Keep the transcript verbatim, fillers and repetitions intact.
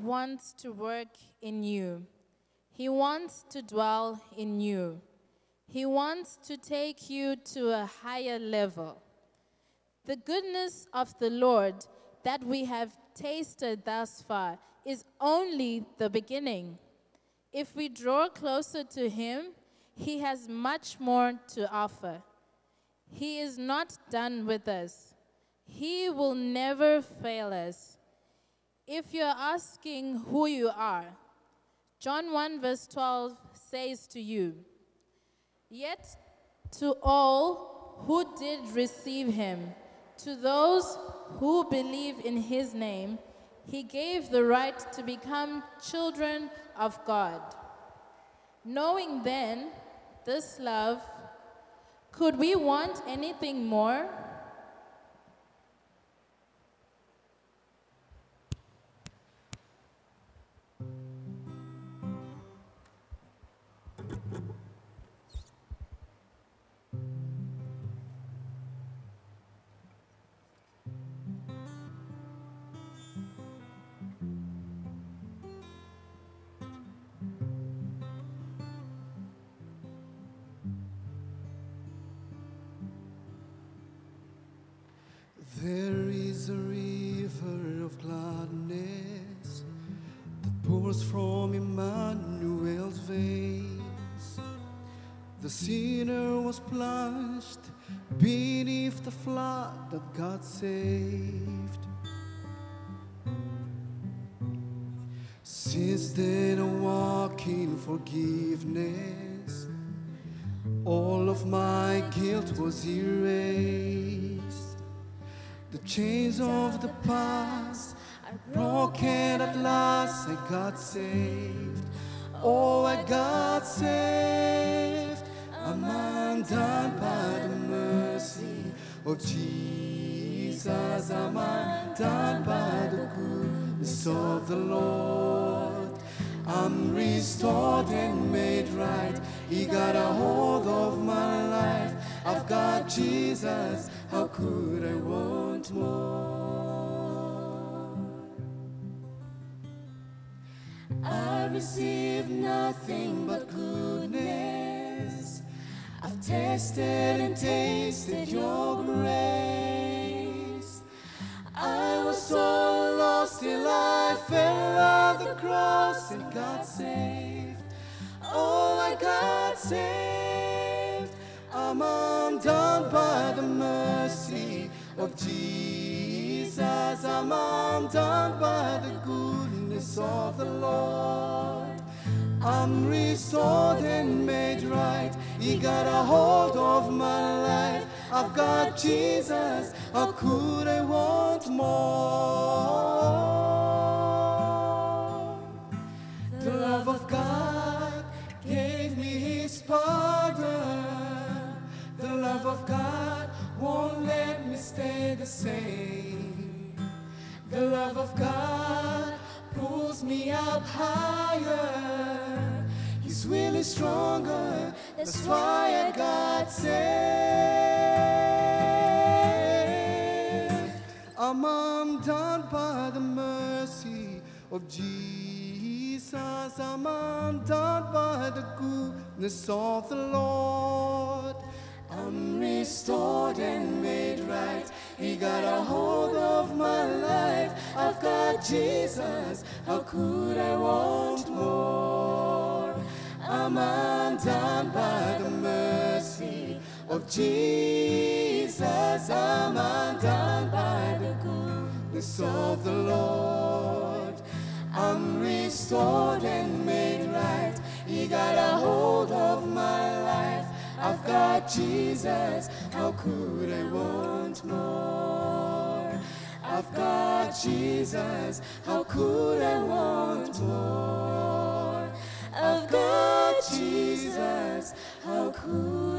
wants to work in you. He wants to dwell in you. He wants to take you to a higher level. The goodness of the Lord that we have tasted thus far is only the beginning. If we draw closer to Him, He has much more to offer. He is not done with us. He will never fail us. If you're asking who you are, John one verse twelve says to you, "Yet to all who did receive Him, to those who believe in His name, He gave the right to become children of God." Knowing then this love, could we want anything more? There is a river of gladness that pours from Emmanuel's veins. The sinner was plunged beneath the flood that God saved. Since then I walk in forgiveness. All of my guilt was erased. The chains of the past are broken at last. I got saved. Oh, I got saved. I'm undone by the mercy of Jesus. I'm undone by the goodness of the Lord. I'm restored and made right. He got a hold of my life. I've got Jesus. How could I want more? I received nothing but goodness. I've tasted and tasted your grace. I was so lost till I fell at the cross and got saved. Oh, I got saved. I'm undone by the mercy of Jesus. I'm undone by the goodness of the Lord. I'm restored and made right. He got a hold of my life. I've got Jesus. How could I want more? The love of God gave me His pardon. The love of God won't let me stay the same. The love of God pulls me up higher. His will is stronger. That's why I got saved. I'm undone by the mercy of Jesus. I'm undone by the goodness of the Lord. I'm restored and made right. He got a hold of my life. I've got Jesus. How could I want more? I'm undone by the mercy of Jesus. I'm undone by the goodness of the Lord. I'm restored and made right. He got a hold of my life. I've got Jesus. How could I want more? I've got Jesus. How could I want more? I've got Jesus. How could